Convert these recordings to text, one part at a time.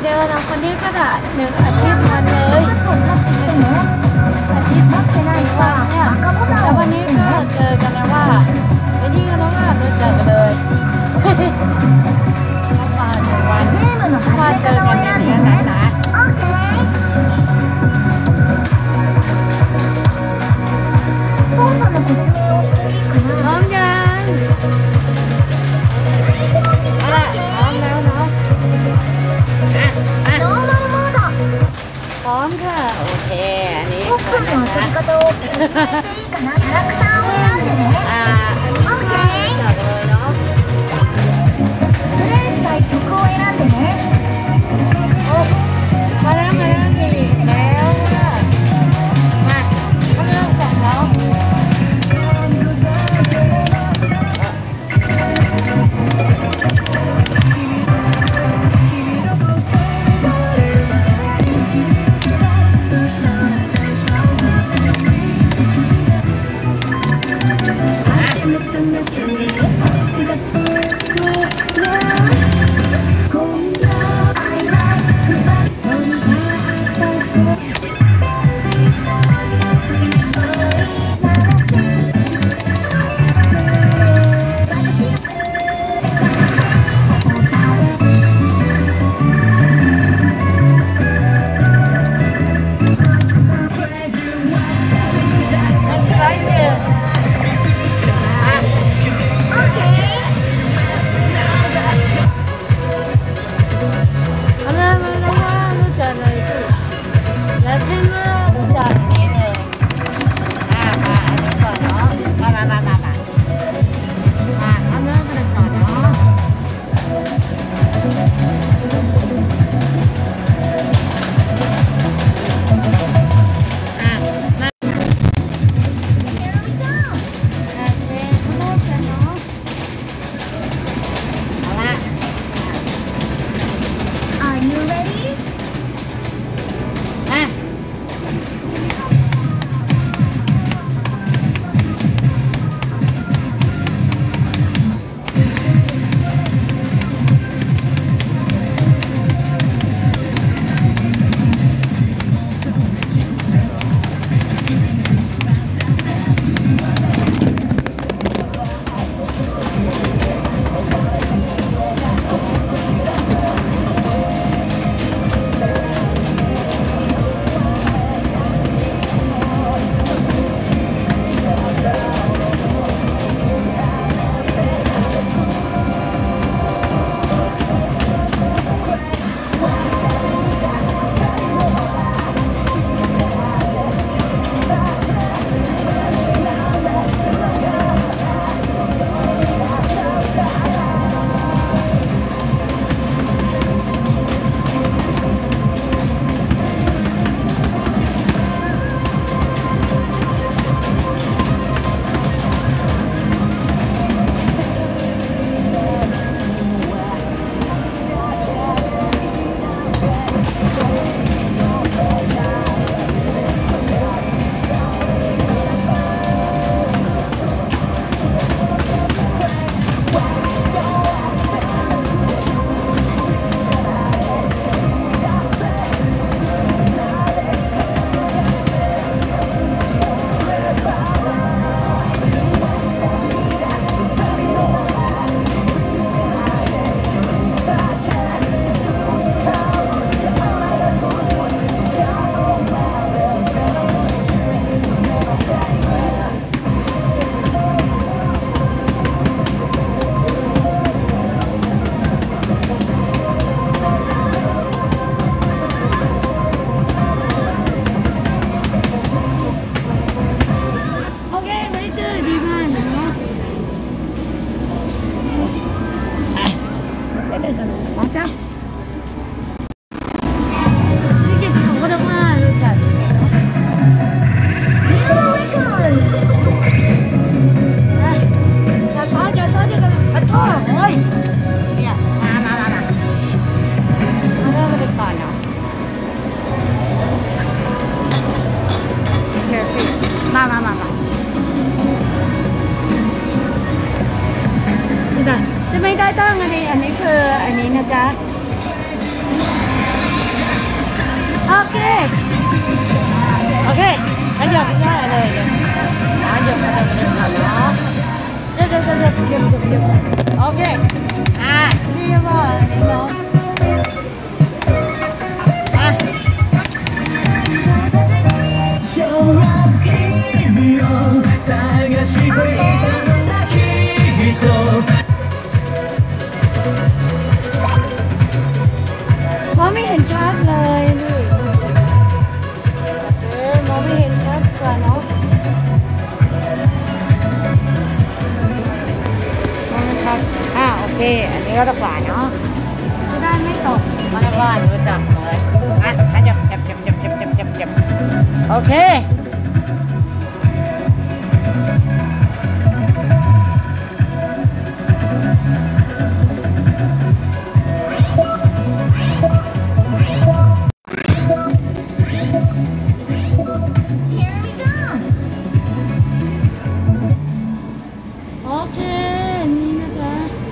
ร็วนะคนนี้ก็ได้1 อาทิตย์วันเลยอาทิตย์ไม่ได้วันเนี่ยแล้ววันนี้ก็เจอกันแล้วว่าไอ้นี่ก็น้องอ่ะรู้จักกันเลยมา1 วันมาเจอกันอย่างนี้นะพร้อมยังเอาละพร้อมแล้วเนาะพร้อมค่ะโอเคอันนี้ก่อนนะคะอันนี้จับเลยเนาะมาแล้วอีกแล้วค่ะมาเขาเริ่มกันแล้วยับไม่ได้เลยเดี๋ยวมาเดินก่อนเนาะเดี๋ยวโอเคนี่ว่านี่เนาะมองไม่เห็นชัดเลยนี่มองไม่เห็นชัดกว่าเนาะมองไม่ชัดโอเคอันนี้ก็ตะกว่าเนาะจะได้ไม่ตกมาตะกว่าดูจับเลยจับโอเคนี่นะจ๊ะ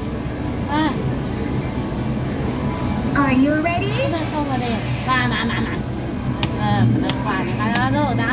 Are you ready? เข้ามาเลยมามันจะกว่านะคะแล้วลูกนะ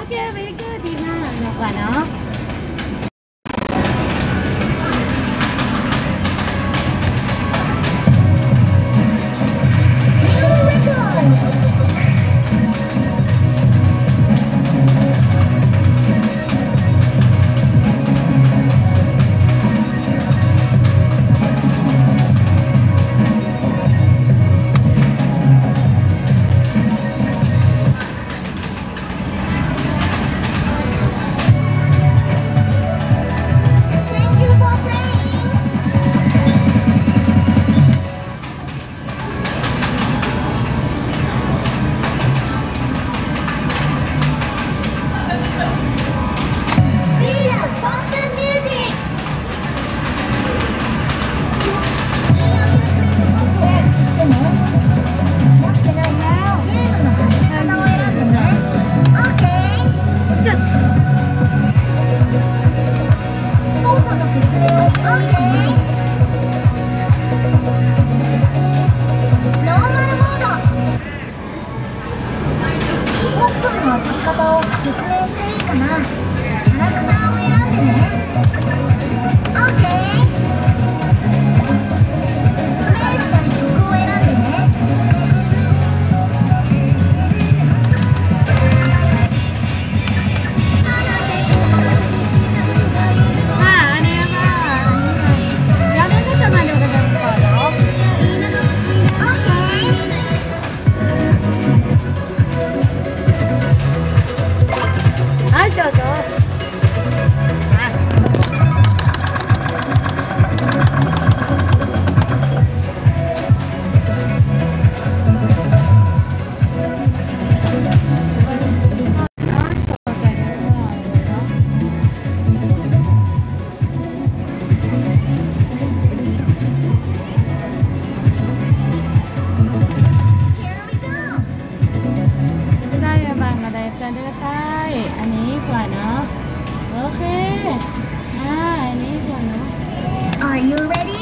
เคไปก็ดีมากเดี๋ยวก่อนเนาะอันนี้ก่อนเนาะโอเคอันนี้ก่อนเนาะ Are you ready?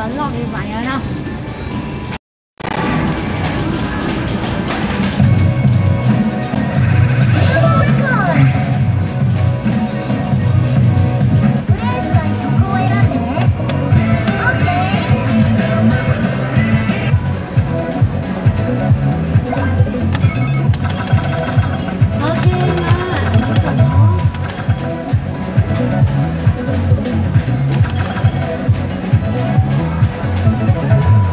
ลอกอีกไหมเนาะ 「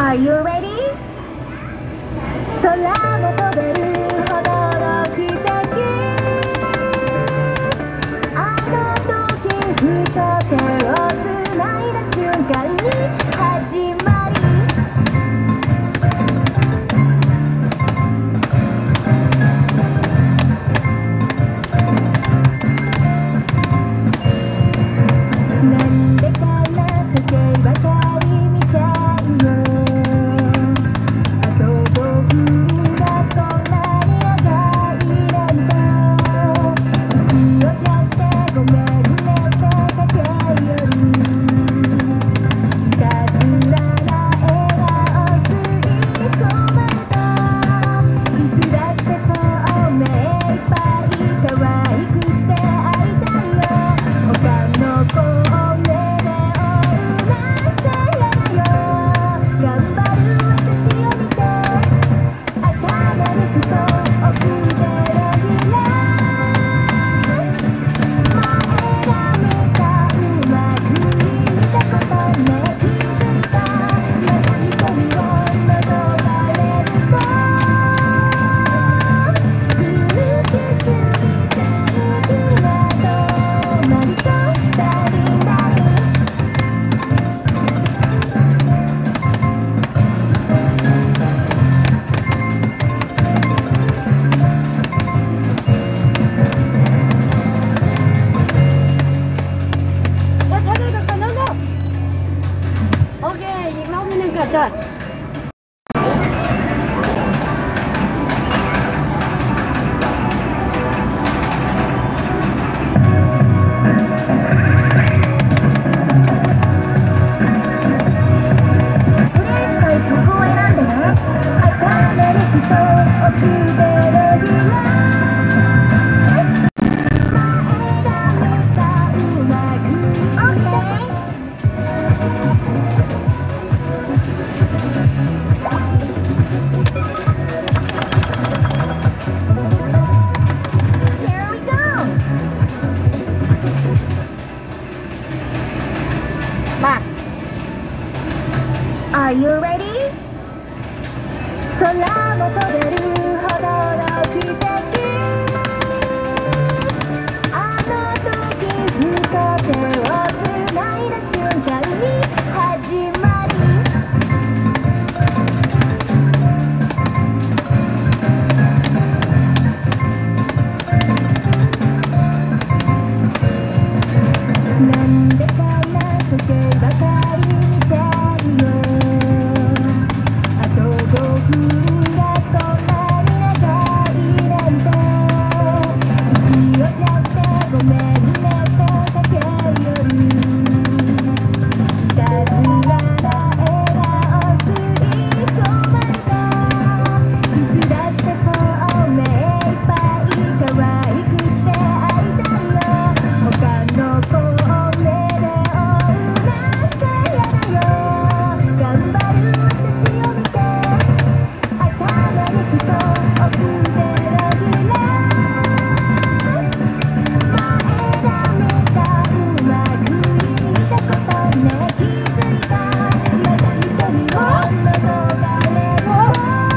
Are you ready? 空も飛べるほどの奇跡あの時ふと手をつないだ瞬間に始まりなんでかな時計ばかり見ちゃうのあと5分がこんなに長いなんて息を出してごめんねって駆け寄るいたずらな笑顔吸い込まれたいつだってそう目いっぱい可愛くして会いたいよ他の子を目で追うなんて嫌だよ頑張る私を見て頭にふと奥でレギュラー前が見たうまくいったことね気づいたまた一人を覗かれると苦しすぎて息が止まりそうダリンダリンช้าๆเลยก่อนน้องๆโอเคอีกรอบนึงค่ะจอดプレイしたい曲を選んでね頭にふと奥でレギュラー前が見たうまくいった Here we go มา Are you ready? 空も飛べるほどの奇跡あの時ふと手をつないだ瞬間に始まりなんでかな時計ばかり見ちゃうよあと5分がこんなに長いなんて息を出してごめんねって駆け寄るいたずらな笑顔吸い込まれたいつだってそう目いっぱい可愛くして会いたいよ他の子を目で追うなんて嫌だよ頑張る私を見て頭にふと奥でレギュラー前が見たうまくいったことね気づいたまた一人を覗かれると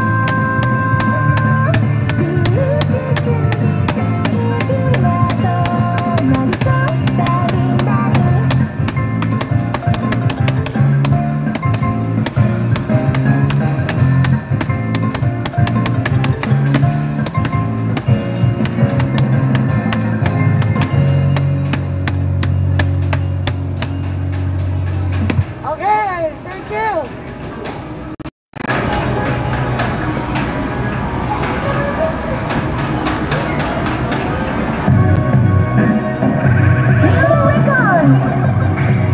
苦しすぎて息が止まりそうダリンダリンโอเค thank you Here we go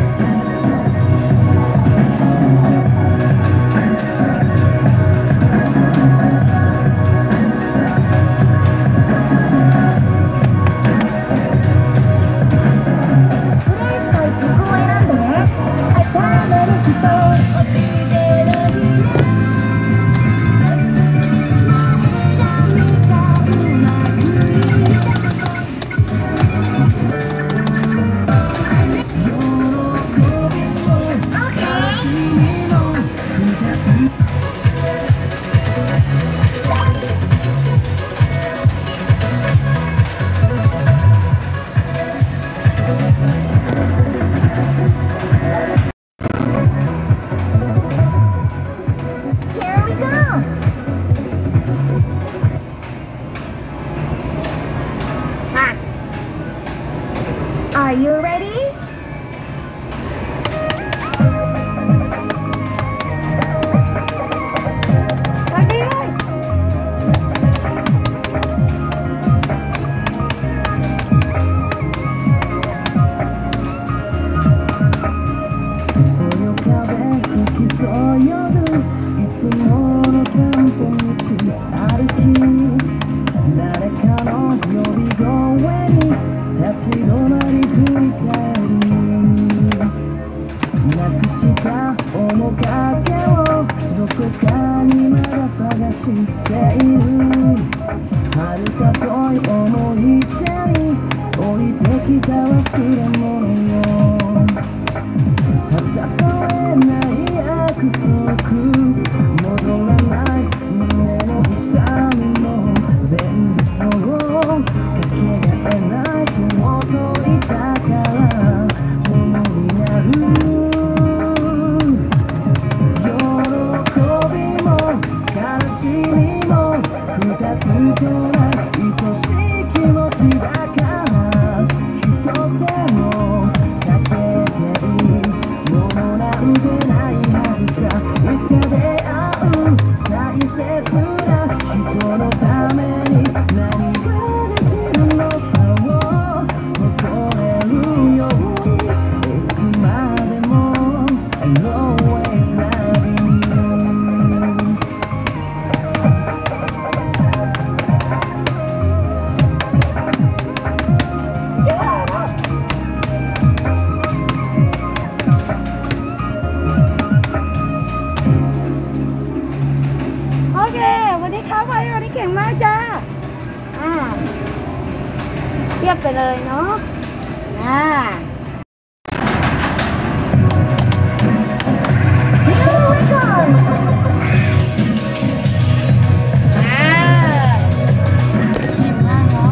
プレイしたい曲を選んでね頭にふと奥でレギュラー前が見たうまくいったことかけをどこかにまだ探している遥か遠い思い出に降りてきた忘れ物よ果たされない約束戻らない胸の痛みも全部そうかけがえないと解いたからものになる喜びも悲しみも二つとない愛しい気持ちだから一つでもかけていいものなんてないはずさいつか出会う大切な人のために何ができるのかを誇れるようにいつまでも I'll always love you โอเควันนี้ครับวันนี้เก่งมากจ้าเทียบไปเลยเนาะเก่งมากเนาะ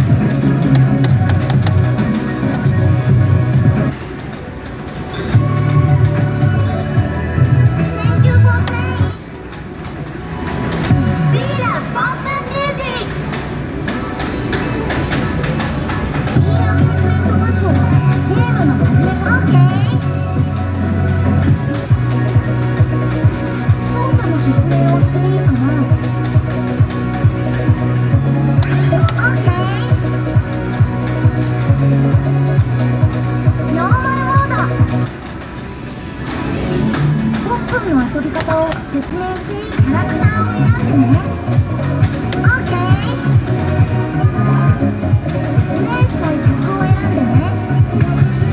遊び方を説明していいキャラクターを選んでね OK プレイしたい曲を選んでね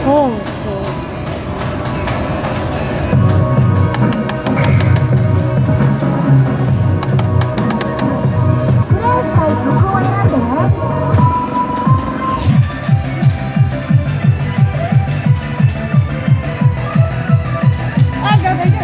そうプレイしたい曲を選んでね。 あ、頑張り。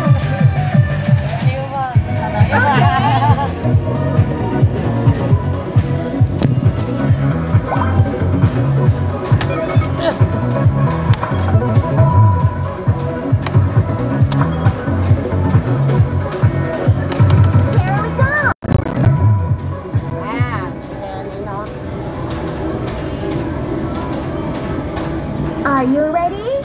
Are you ready?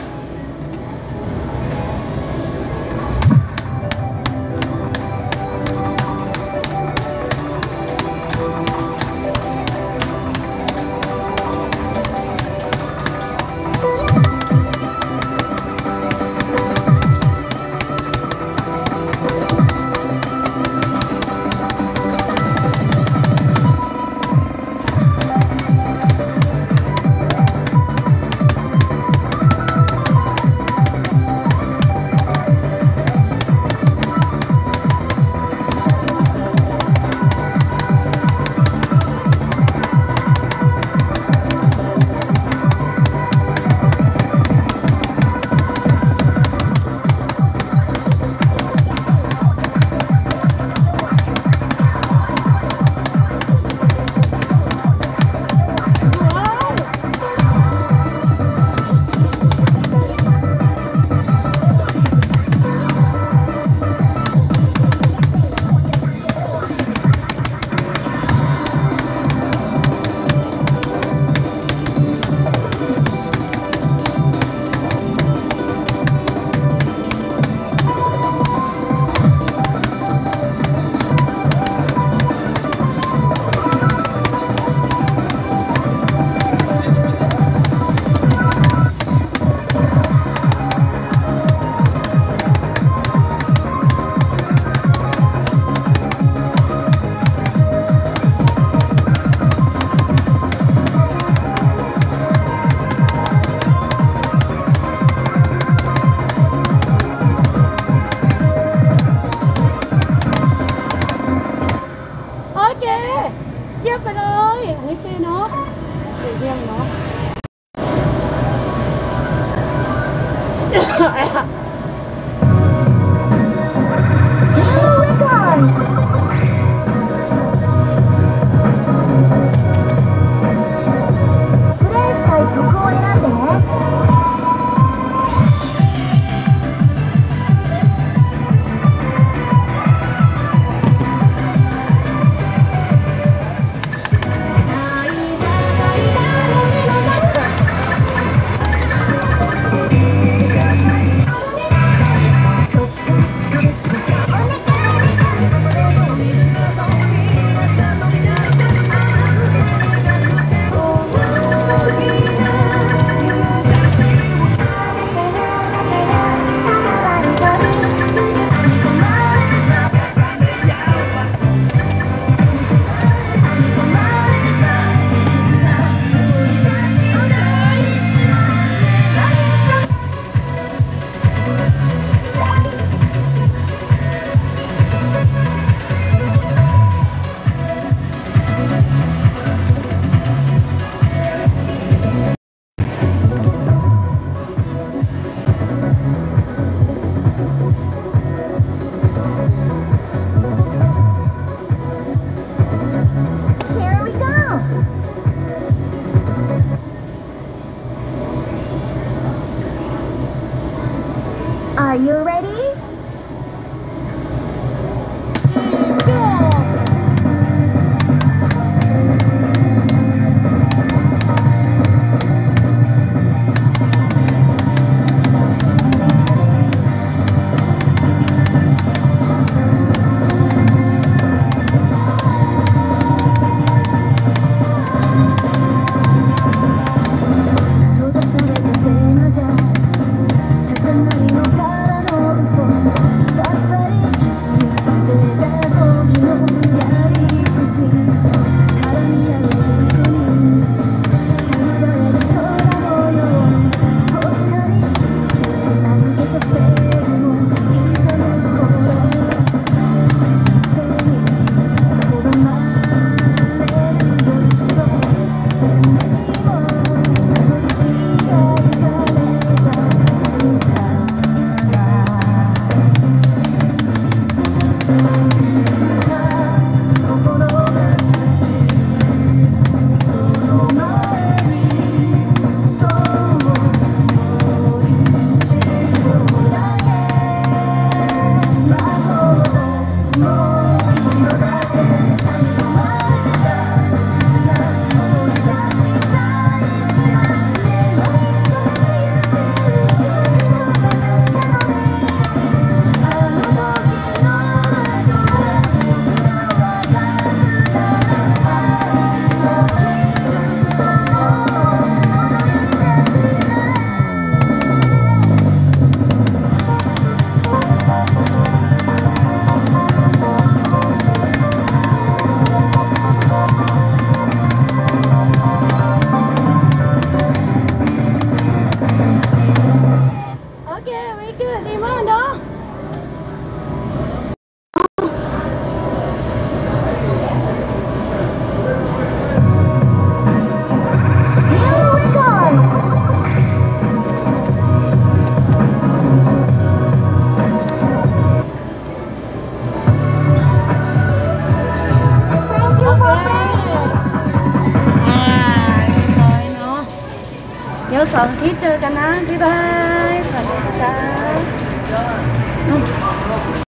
2 อาทิตย์เจอกันนะบ๊ายบายสวัสดีจ้า